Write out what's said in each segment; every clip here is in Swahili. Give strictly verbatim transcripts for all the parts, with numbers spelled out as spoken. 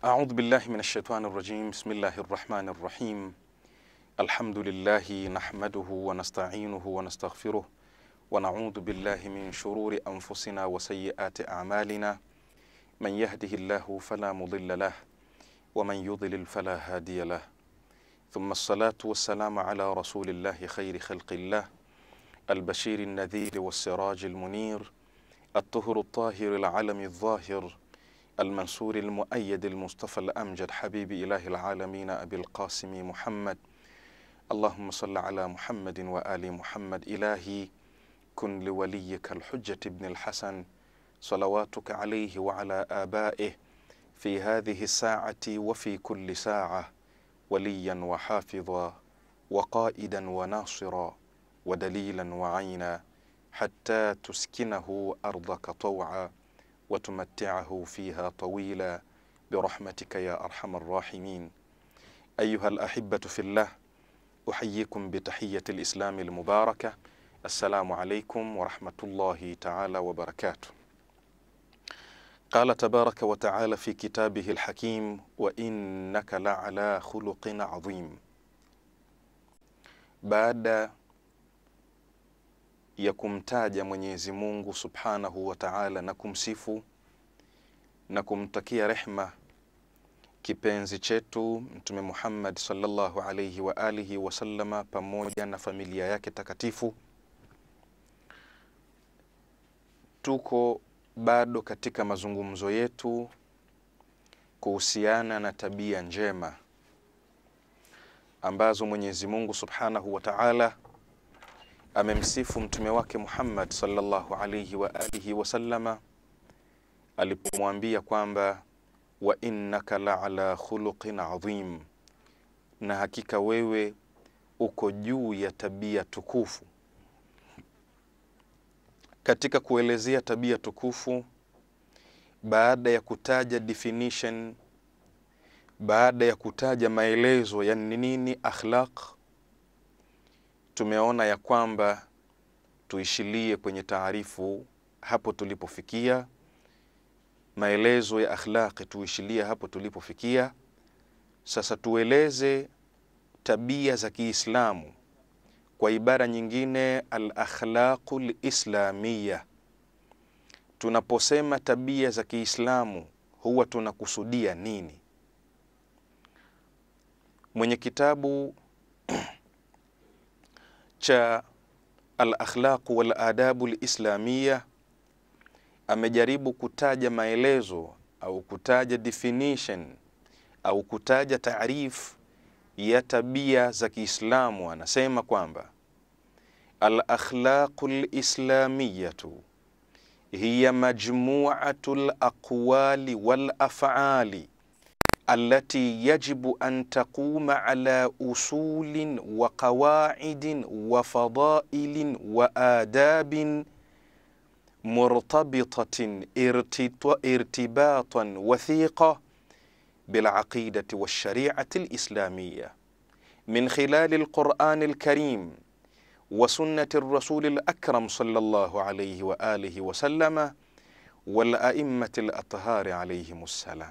أعوذ بالله من الشيطان الرجيم. بسم الله الرحمن الرحيم. الحمد لله نحمده ونستعينه ونستغفره ونعوذ بالله من شرور أنفسنا وسيئات أعمالنا. من يهده الله فلا مضل له ومن يضلل فلا هادي له. ثم الصلاة والسلام على رسول الله خير خلق الله البشير النذير والسراج المنير الطهر الطاهر العلم الظاهر المنصور المؤيد المصطفى الأمجد حبيب إله العالمين أبي القاسم محمد. اللهم صل على محمد وآل محمد. إلهي كن لوليك الحجة ابن الحسن صلواتك عليه وعلى آبائه في هذه الساعة وفي كل ساعة وليا وحافظا وقائدا وناصرا ودليلا وعينا حتى تسكنه أرضك طوعا وتمتعه فيها طويلا برحمتك يا أرحم الراحمين. أيها الأحبة في الله، أحييكم بتحية الإسلام المباركة. السلام عليكم ورحمة الله تعالى وبركاته. قال تبارك وتعالى في كتابه الحكيم: وإنك لعلى خلق عظيم. بعد ya kumtaja Mwenyezi Mungu Subhanahu wa Ta'ala na kumsifu na kumtakia rehma kipenzi chetu Mtume Muhammad sallallahu alayhi wa alihi wa sallama pamoja na familia yake takatifu, tuko bado katika mazungumzo yetu kuhusiana na tabia njema ambazo Mwenyezi Mungu Subhanahu wa Ta'ala amemsifu mtume wake Muhammad sallallahu alayhi wa alihi wa sallama alipomwambia kwamba wa innaka la'ala khuluqin adhim, na hakika wewe uko juu ya tabia tukufu. Katika kuelezea tabia tukufu, baada ya kutaja definition, baada ya kutaja maelezo ya nini akhlaq, tumeona ya kwamba tuishilie kwenye taarifu hapo tulipofikia. Maelezo ya akhlaqi tuishilie hapo tulipofikia. Sasa tueleze tabia za Kiislamu, kwa ibara nyingine al-akhlaqul islamiyya. Tunaposema tabia za Kiislamu huwa tunakusudia nini? Mwenye kitabu cha al-akhlaq wal adabu al-islamiyya amejaribu kutaja maelezo au kutaja definition au kutaja taarif ya tabia za Kiislamu. Anasema kwamba al-akhlaq al-islamiyyatu hiya majmu'atu al-aqwali wal af'ali التي يجب أن تقوم على أصول وقواعد وفضائل وآداب مرتبطة ارتباطا وثيقا بالعقيدة والشريعة الإسلامية من خلال القرآن الكريم وسنة الرسول الأكرم صلى الله عليه وآله وسلم والأئمة الأطهار عليهم السلام.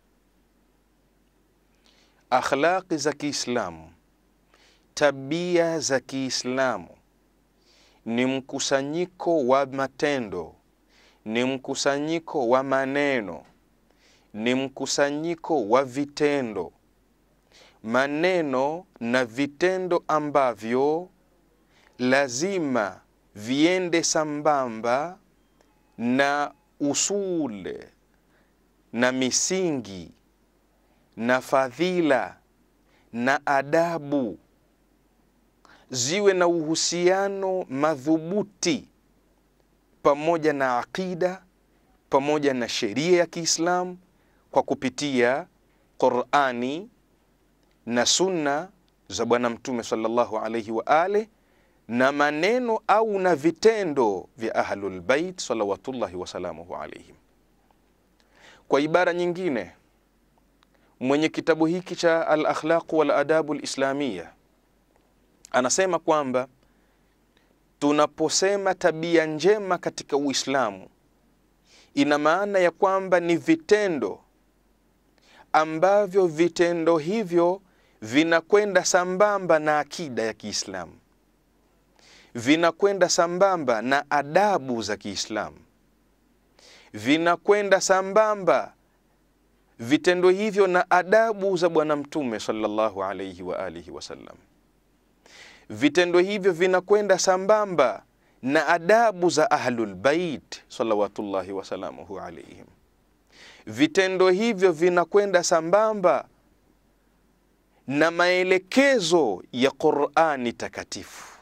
Akhlaqi za Kiislamu, tabia za Kiislamu ni mkusanyiko wa matendo, ni mkusanyiko wa maneno, ni mkusanyiko wa vitendo. Maneno na vitendo ambavyo lazima viende sambamba na usule na misingi na fadhila na adabu, ziwe na uhusiano madhubuti pamoja na akida, pamoja na sheria ya Kiislamu kwa kupitia Qur'ani na sunna za Bwana Mtume sallallahu alayhi wa ale, na maneno au na vitendo vya ahlul bait salawatullahi wa salamuhu alayhim. Kwa ibara nyingine, mwenye kitabu hiki cha al-akhlaq wal adabu al-islamiyya anasema kwamba tunaposema tabia njema katika Uislamu, ina maana ya kwamba ni vitendo ambavyo vitendo hivyo vinakwenda sambamba na akida ya Kiislamu, vinakwenda sambamba na adabu za Kiislamu, vinakwenda sambamba vitendo hivyo na adabu za Bwana Mtume sallallahu alayhi wa alihi wasallam. Vitendo hivyo vinakwenda sambamba na adabu za Ahlul Bait salawatullahi wasalamuhu alayhim. Vitendo hivyo vinakwenda sambamba na maelekezo ya Qur'ani takatifu.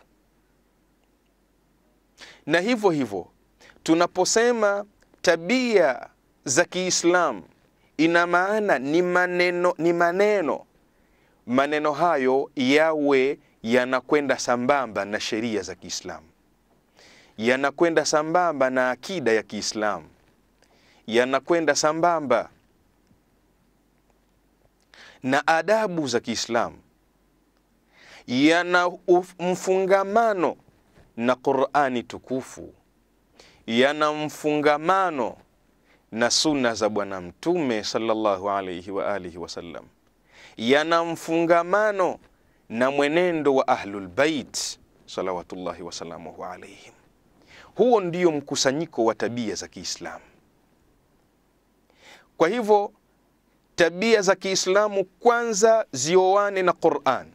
Na hivyo hivyo tunaposema tabia za Kiislamu, ina maana ni maneno, ni maneno maneno hayo yawe yanakwenda sambamba na sheria za Kiislamu, yanakwenda sambamba na akida ya Kiislamu, yanakwenda sambamba na adabu za Kiislamu, yana mfungamano na Qur'ani tukufu, yana mfungamano na sunna za Bwana Mtume sallallahu alayhi wa alihi wasallam, yana mfungamano na mwenendo wa Ahlul Bait salawatullahi wasalamuhu alayhim. Huo ndio mkusanyiko wa tabia za Kiislamu. Kwa hivyo tabia za Kiislamu kwanza zioane na Qur'an.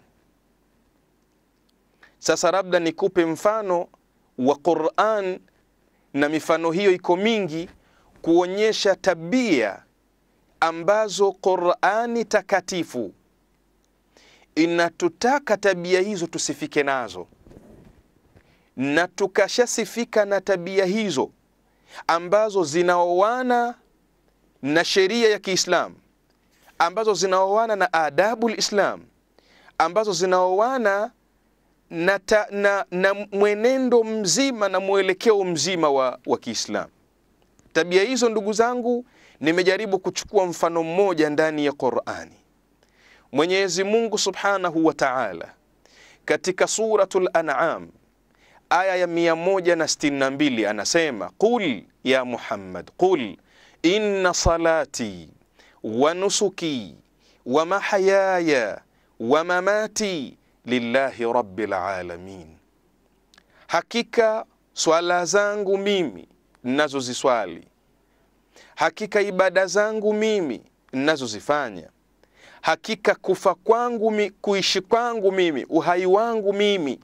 Sasa labda nikupe mfano wa Qur'an, na mifano hiyo iko mingi kuonyesha tabia ambazo Qur'ani takatifu inatutaka tabia hizo tusifike nazo, na tukashasifika na tabia hizo ambazo zinaoana na sheria ya Kiislamu, ambazo zinaoana na adabu al-Islam, ambazo zinaoana na, ta, na, na mwenendo mzima na mwelekeo mzima wa, wa Kiislamu. Tabia hizo ndugu zangu, nimejaribu kuchukua mfano mmoja ndani ya Qur'ani. Mwenyezi Mungu Subhanahu wa Ta'ala katika suratul An'am aya ya mia moja na sitini na mbili anasema, qul ya Muhammad, qul inna salati wa nusuki wa mahayaya wa mamati lillahi rabbil alamin. Hakika swala zangu mimi nazo ziswali, hakika ibada zangu mimi nazo zifanya, hakika kufa kwangu mi, kuishi kwangu mimi, uhai wangu mimi,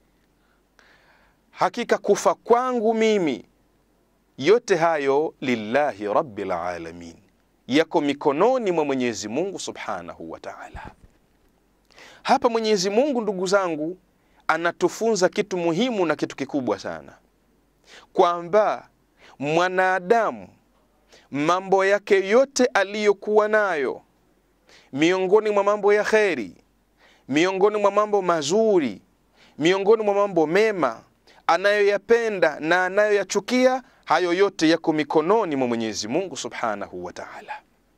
hakika kufa kwangu mimi, yote hayo lillahi rabbil alamin, yako mikononi mwa Mwenyezi Mungu Subhanahu wa Ta'ala. Hapa Mwenyezi Mungu ndugu zangu anatufunza kitu muhimu na kitu kikubwa sana, kwamba mwanadamu mambo yake yote aliyokuwa nayo, miongoni mwa mambo ya kheri, miongoni mwa mambo mazuri, miongoni mwa mambo mema anayoyapenda na anayoyachukia, hayo yote yako mikononi mwa Mwenyezi Mungu Subhanahu wa Ta'ala.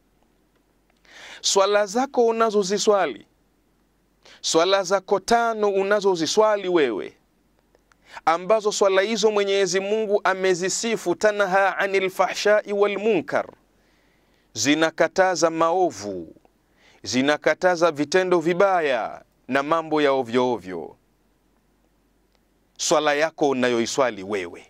Swala zako unazoziswali, swala zako tano unazoziswali wewe, ambazo swala hizo Mwenyezi Mungu amezisifu, tanha anil fahshai wal munkar, zinakataza maovu, zinakataza vitendo vibaya na mambo ya ovyo ovyo. Swala yako unayoiswali wewe.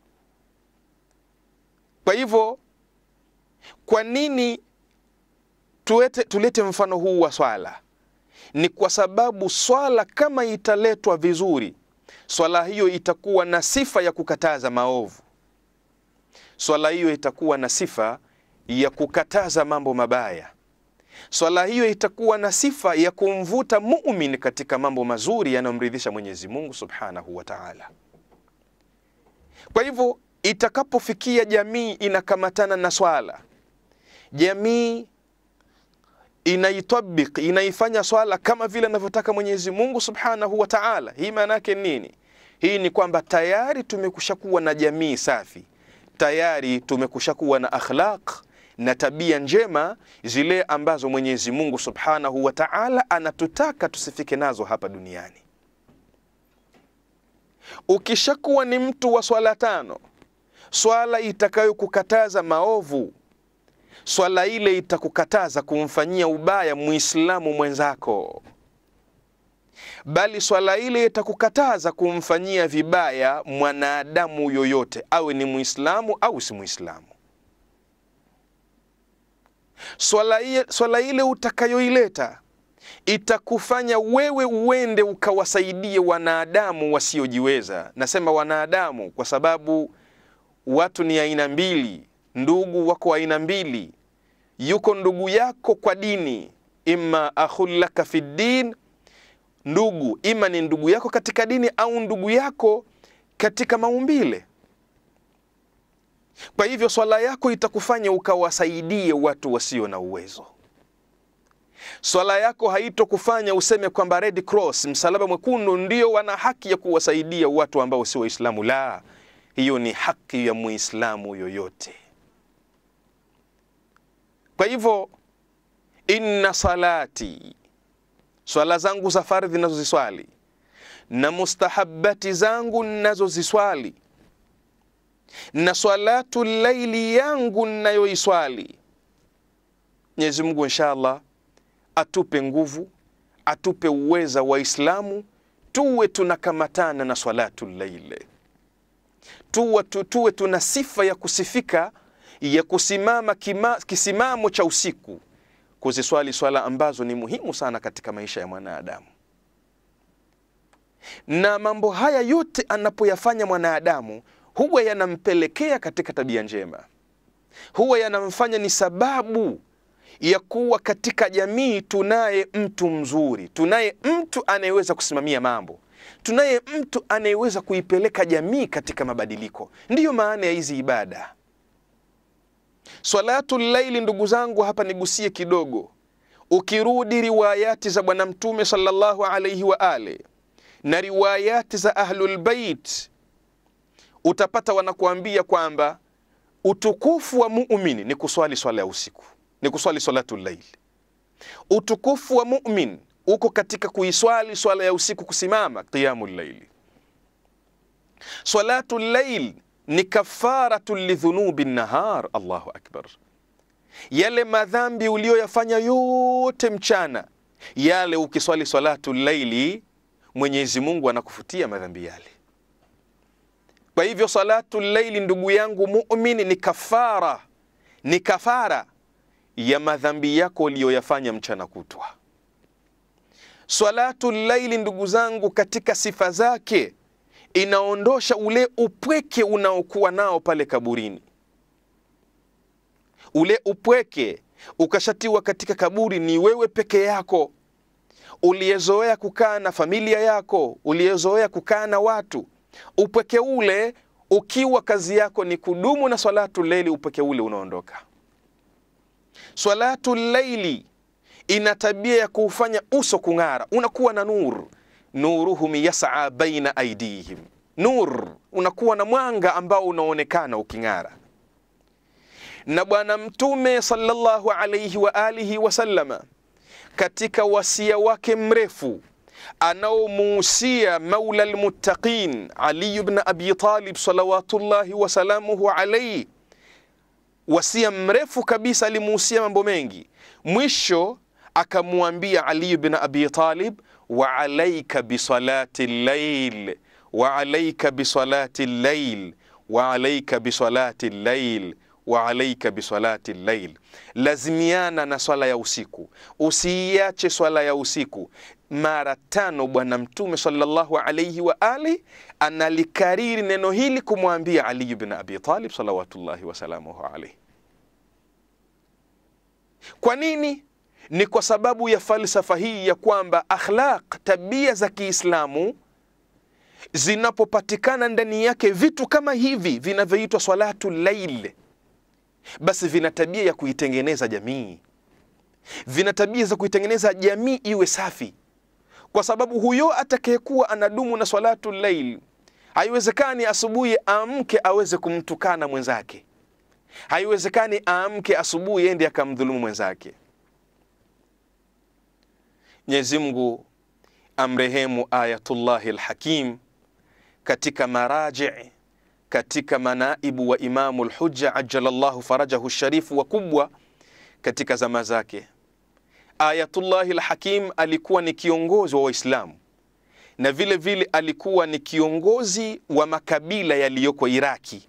Kwa hivyo, kwa nini tuete, tulete mfano huu wa swala? Ni kwa sababu swala kama italetwa vizuri, swala hiyo itakuwa na sifa ya kukataza maovu, swala hiyo itakuwa na sifa ya kukataza mambo mabaya, swala hiyo itakuwa na sifa ya kumvuta muumini katika mambo mazuri yanayomridhisha Mwenyezi Mungu Subhanahu wa Ta'ala. Kwa hivyo itakapofikia jamii inakamatana na swala, jamii inaitabik, inaifanya swala kama vile anavyotaka Mwenyezi Mungu Subhanahu wa Ta'ala, hii maana yake nini? Hii ni kwamba tayari tumekushakuwa na jamii safi, tayari tumekushakuwa na akhlaq na tabia njema, zile ambazo Mwenyezi Mungu Subhanahu wa Ta'ala anatutaka tusifike nazo hapa duniani. Ukishakuwa ni mtu wa swala tano, swala itakayo kukataza maovu, swala ile itakukataza kumfanyia ubaya Muislamu mwenzako, bali swala ile itakukataza kumfanyia vibaya mwanadamu yoyote, awe ni Muislamu au si Muislamu. Swala ile, swala ile utakayoileta itakufanya wewe uende ukawasaidie wanadamu wasiojiweza. Nasema wanadamu kwa sababu watu ni aina mbili, ndugu wako aina mbili. Yuko ndugu yako kwa dini, imma akhullaka fi din, ndugu ima ni ndugu yako katika dini au ndugu yako katika maumbile. Kwa hivyo swala yako itakufanya ukawasaidie watu wasio na uwezo. Swala yako haitokufanya useme kwamba Red Cross, msalaba mwekundu, ndio wana haki ya kuwasaidia watu ambao si Waislamu. La, hiyo ni haki ya Muislamu yoyote. Kwa hivyo inna salati, swala zangu za fardhi ninazoziswali na mustahabbati zangu ninazoziswali na swalatu laili yangu ninayoiswali, Mwenyezi Mungu inshallah atupe nguvu, atupe uweza Waislamu tuwe tunakamatana na swalatu laili. Tuwe, tuwe tuna sifa ya kusifika ya kusimama kima, kisimamo cha usiku, kuziswali swala ambazo ni muhimu sana katika maisha ya mwanadamu. Na mambo haya yote anapoyafanya mwanadamu huwa yanampelekea katika tabia njema, huwa yanamfanya ni sababu ya kuwa katika jamii tunaye mtu mzuri, tunaye mtu anayeweza kusimamia mambo, tunaye mtu anayeweza kuipeleka jamii katika mabadiliko. Ndiyo maana ya hizi ibada. Swalatu laili, ndugu zangu, hapa nigusie kidogo. Ukirudi riwayati za Bwana Mtume sallallahu alayhi wa ale na riwayati za Ahlul Bait, utapata wanakuambia kwamba utukufu wa muumini ni kuswali swala ya usiku, ni kuswali salatu laili. Utukufu wa mu'min uko katika kuiswali swala ya usiku, kusimama qiyamul laili. Salatu lail ni kafaratu lidhunubi nahar. Allahu akbar. Yale madhambi uliyoyafanya yote mchana, yale ukiswali salatu laili Mwenyezi Mungu anakufutia madhambi yale. Kwa hivyo salatu laili, ndugu yangu muumini, ni kafara, ni kafara ya madhambi yako uliyoyafanya mchana kutwa. Salatu laili, ndugu zangu, katika sifa zake inaondosha ule upweke unaokuwa nao pale kaburini. Ule upweke, ukashatiwa katika kaburi, ni wewe peke yako, uliyezoea kukaa na familia yako, uliyezoea kukaa na watu. Upweke ule, ukiwa kazi yako ni kudumu na salatu laili, upweke ule unaondoka. Salatu laili ina tabia ya kufanya uso kung'ara, unakuwa na nur. Nuruhum yas'a baina aidihim, nur, unakuwa na mwanga ambao unaonekana uking'ara. Na Bwana Mtume sallallahu alayhi wa alihi wasallama katika wasia wake mrefu anaomuhusia maula almuttaqin Ali ibn Abi Talib salawatullahi wa salamuhu alayhi, wasia mrefu kabisa, alimuhusia mambo mengi. Mwisho akamuambia Ali ibn Abi Talib, wa alayka bi salati al-layl, wa alayka bi salati al-layl, wa alayka bi salati al-layl, wa alayka bi salati al-layl. Lazimiana na swala ya usiku, usiiache swala ya usiku. Mara tano Bwana Mtume sallallahu alayhi wa ali analikariri neno hili kumwambia Ali ibn Abi Talib salawatullahi wa salamuhu alayhi. Kwa nini? Ni kwa sababu ya falsafa hii ya kwamba akhlaq, tabia za Kiislamu, zinapopatikana ndani yake vitu kama hivi vinavyoitwa salatu lail, basi vina tabia ya kuitengeneza jamii, vina tabia za kuitengeneza jamii iwe safi. Kwa sababu huyo atakayekuwa anadumu na salatu lail, haiwezekani asubuhi aamke aweze kumtukana mwenzake, haiwezekani aamke asubuhi ende akamdhulumu mwenzake. Mwenyezi Mungu amrehemu Ayatullahi al-Hakim katika maraji, katika manaibu wa Imamu al-Hujja ajjalallahu farajahu sharifu wa kubwa, katika zama zake. Ayatullah al-Hakim alikuwa ni kiongozi wa Waislamu na vile vile alikuwa ni kiongozi wa makabila yaliyoko Iraki.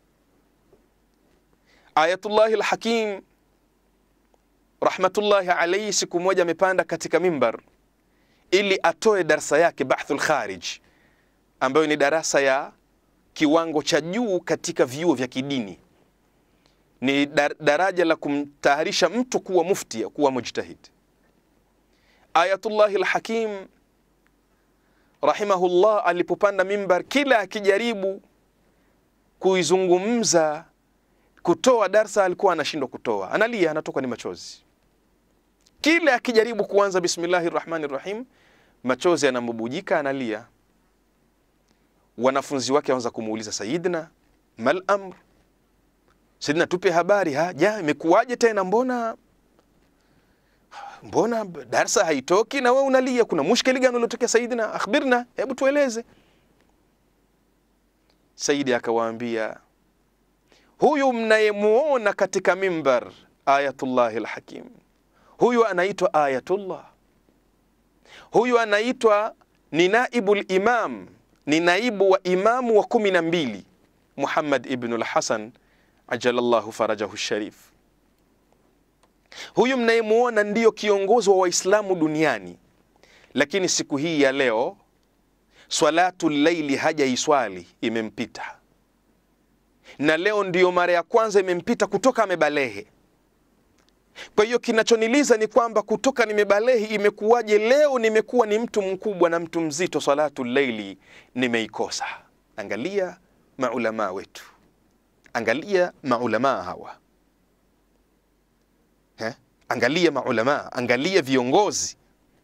Ayatullah al-Hakim rahmatullahi alayhi siku moja amepanda katika mimbar ili atoe darasa yake Bahthul Kharij, ambayo ni darasa ya kiwango cha juu katika vyuo vya kidini. Ni dar daraja la kumtayarisha mtu kuwa mufti, kuwa mujtahid. Ayatullah al-Hakim rahimahullah alipopanda mimbar, kila akijaribu kuizungumza kutoa darsa alikuwa anashindwa kutoa, analia, anatoka ni machozi. Kila akijaribu kuanza bismillahir rahmanir rahim, machozi yanambubujika, analia. Wanafunzi wake waanza kumuuliza, Sayyidina, mal amr? Sayyidina, tupe habari, ha ja imekuwaje tena, mbona mbona darsa haitoki na wewe unalia, kuna mushkili gani uliotokea Sayyidina? Akhbirna, hebu tueleze. Sayyidi akawaambia, huyu mnayemuona katika mimbar Ayatullah al-Hakim, huyu anaitwa Ayatullah. Huyu anaitwa ni naibul imam, ni naibu wa imamu wa kumi na mbili, Muhammad ibn al-Hasan ajalallahu farajahu sharif. Huyu mnayemuona ndiyo kiongozi wa Waislamu duniani, lakini siku hii ya leo swalatul layli hajaiswali, imempita. Na leo ndiyo mara ya kwanza imempita kutoka amebalehe. Kwa hiyo kinachoniliza ni kwamba kutoka nimebalehi imekuwaje leo nimekuwa ni mtu mkubwa na mtu mzito, salatul layli nimeikosa. Angalia maulama wetu, angalia maulama hawa, He? Angalia maulama, angalia viongozi.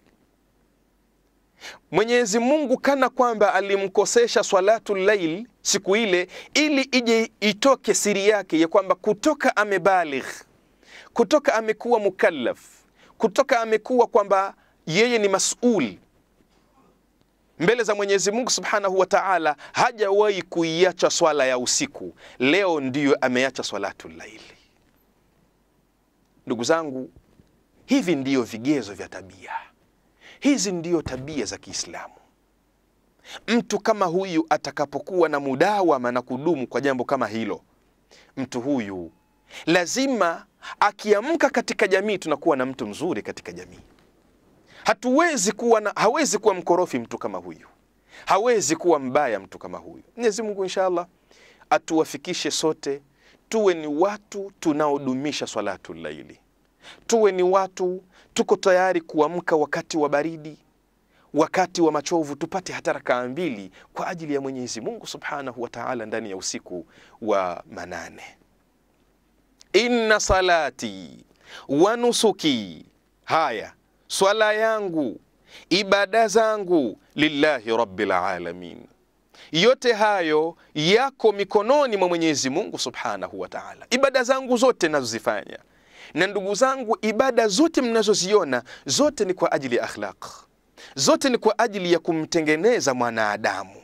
Mwenyezi Mungu kana kwamba alimkosesha swalatul layl siku ile ili ije itoke siri yake ya kwamba kutoka amebaligh, kutoka amekuwa mukallaf, kutoka amekuwa kwamba yeye ni mas'ul mbele za Mwenyezi Mungu Subhanahu wa Ta'ala, hajawahi kuiacha swala ya usiku. Leo ndiyo ameacha swalatul layl. Ndugu zangu, hivi ndiyo vigezo vya tabia. Hizi ndiyo tabia za Kiislamu. Mtu kama huyu atakapokuwa na mudawama na kudumu kwa jambo kama hilo, mtu huyu lazima akiamka katika jamii tunakuwa na mtu mzuri katika jamii. Hatuwezi kuwa na, hawezi kuwa mkorofi mtu kama huyu. Hawezi kuwa mbaya mtu kama huyu. Mwenyezi Mungu inshallah atuwafikishe sote tuwe ni watu tunaodumisha swalatul layli. Tuwe ni watu tuko tayari kuamka wakati wa baridi, wakati wa machovu, tupate hata rakaa mbili kwa ajili ya Mwenyezi Mungu Subhanahu wa Ta'ala ndani ya usiku wa manane. Inna salati wa nusuki, haya swala yangu, ibada zangu, lillahi rabbil alamin. Yote hayo yako mikononi mwa Mwenyezi Mungu Subhanahu wa Ta'ala. Ibada zangu zote nazozifanya, na ndugu zangu, ibada zote mnazoziona zote ni kwa ajili ya akhlaq, zote ni kwa ajili ya kumtengeneza mwanadamu,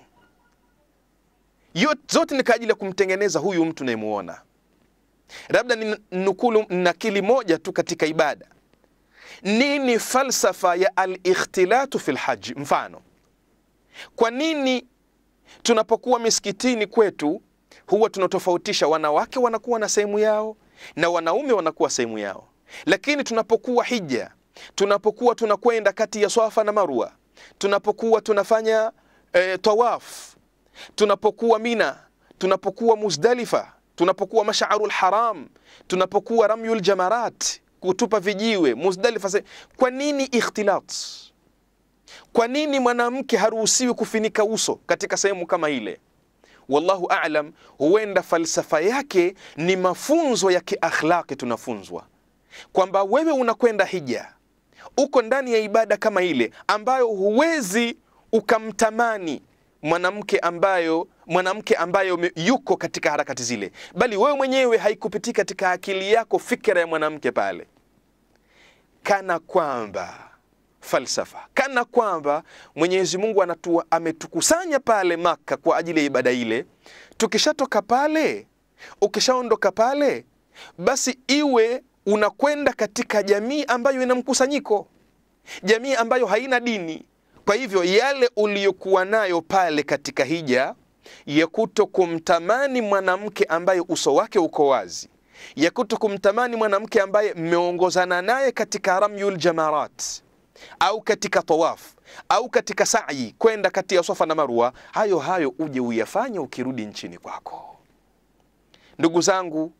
zote ni kwa ajili ya kumtengeneza huyu mtu nayemuona. Labda ni nukulu nakili moja tu katika ibada. Nini falsafa ya al-ikhtilatu fil hajj? Mfano, kwa nini tunapokuwa misikitini kwetu huwa tunatofautisha wanawake wanakuwa na sehemu yao na wanaume wanakuwa sehemu yao, lakini tunapokuwa hija, tunapokuwa tunakwenda kati ya Swafa na Marwa, tunapokuwa tunafanya e, tawaf, tunapokuwa Mina, tunapokuwa Muzdalifa, tunapokuwa Mash'arul Haram, tunapokuwa Ramyul Jamarat, kutupa vijiwe Muzdalifa, kwa nini ikhtilat? Kwa nini mwanamke haruhusiwi kufinika uso katika sehemu kama ile? Wallahu a'lam, huenda falsafa yake ni mafunzo ya kiakhlaqi. Tunafunzwa kwamba wewe unakwenda hija, uko ndani ya ibada kama ile ambayo huwezi ukamtamani mwanamke ambayo mwanamke ambayo yuko katika harakati zile, bali wewe mwenyewe haikupitika katika akili yako fikra ya mwanamke pale, kana kwamba falsafa, kana kwamba Mwenyezi Mungu anatua ametukusanya pale Maka kwa ajili ya ibada ile. Tukishatoka pale, ukishaondoka pale, basi iwe unakwenda katika jamii ambayo ina mkusanyiko, jamii ambayo haina dini. Kwa hivyo yale uliyokuwa nayo pale katika hija ya kuto kumtamani mwanamke ambaye uso wake uko wazi, ya kuto kumtamani mwanamke ambaye mmeongozana naye katika ramyul jamarat au katika tawaf au katika sa'i kwenda kati ya Safa na Marwa, hayo hayo uje uyafanye ukirudi nchini kwako. Ndugu zangu,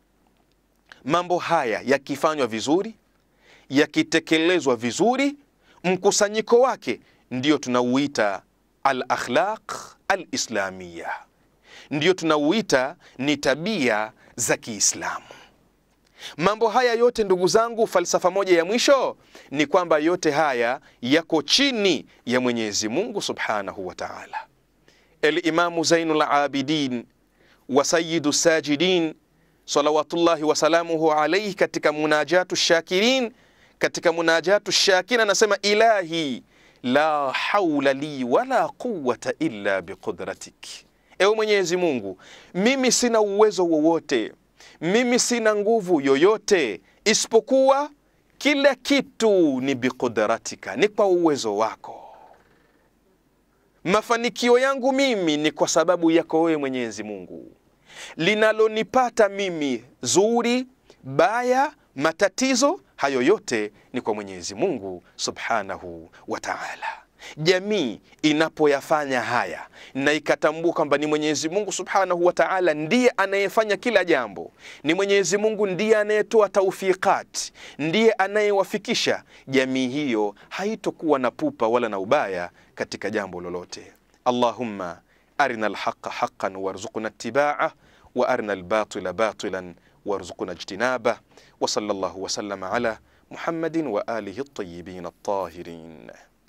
mambo haya yakifanywa vizuri, yakitekelezwa vizuri, mkusanyiko wake ndio tunauita al-akhlaq al-islamiyya, ndio tunauita ni tabia za Kiislamu. Mambo haya yote ndugu zangu, falsafa moja ya mwisho ni kwamba yote haya yako chini ya Mwenyezi Mungu Subhanahu wa Ta'ala. El-Imamu Zainul Abidin wa Sayyidu Sajidin salawatullahi wa salamuhu alayhi katika munajatu shakirin, katika munajatu shakirin anasema, ilahi la hawla li wala quwwata illa biqudratik. Ewe Mwenyezi Mungu, mimi sina uwezo wowote, mimi sina nguvu yoyote, isipokuwa kila kitu ni biqudratika, ni kwa uwezo wako. Mafanikio yangu mimi ni kwa sababu yako wewe Mwenyezi Mungu. Linalonipata mimi, zuri, baya, matatizo, hayo yote ni kwa Mwenyezi Mungu Subhanahu wa Ta'ala. Jamii inapoyafanya haya na ikatambua kwamba ni Mwenyezi Mungu Subhanahu wa Ta'ala ndiye anayefanya kila jambo, ni Mwenyezi Mungu ndiye anayetoa taufiqat, ndiye anayewafikisha, jamii hiyo haitokuwa na pupa wala na ubaya katika jambo lolote. Allahumma arina al-haqqa haqqan warzuqna ittiba'ah wa arina al-batila batilan warzuqna ijtinabah. Wa sallallahu wa sallama ala Muhammadin wa alihi at-tayyibin at-tahirin.